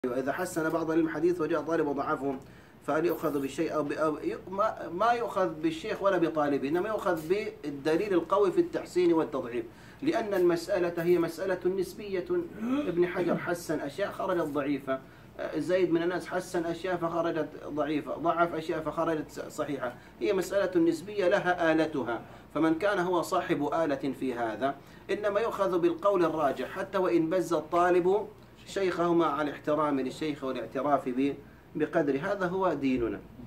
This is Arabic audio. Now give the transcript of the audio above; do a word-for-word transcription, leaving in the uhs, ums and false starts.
إذا حسن بعض الحديث وجاء طالب وضعفهم فهل يؤخذ بالشيء أو, أو ما, ما يؤخذ بالشيخ ولا بطالبه، إنما يؤخذ بالدليل القوي في التحسين والتضعيف، لأن المسألة هي مسألة نسبية. ابن حجر حسن أشياء خرجت ضعيفة، زيد من الناس حسن أشياء فخرجت ضعيفة، ضعف أشياء فخرجت صحيحة، هي مسألة نسبية لها آلتها. فمن كان هو صاحب آلة في هذا إنما يؤخذ بالقول الراجح، حتى وإن بز الطالب شيخه مع الاحترام للشيخ والاعتراف بقدر. هذا هو ديننا.